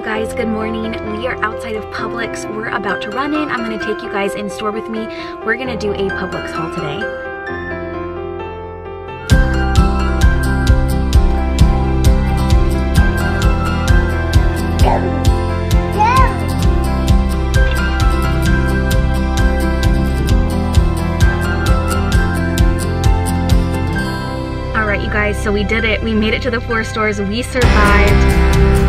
guys, good morning. We are outside of Publix. We're about to run in. I'm gonna take you guys in store with me. We're gonna do a Publix haul today. All right, you guys, so we did it. We made it to the 4 stores. We survived.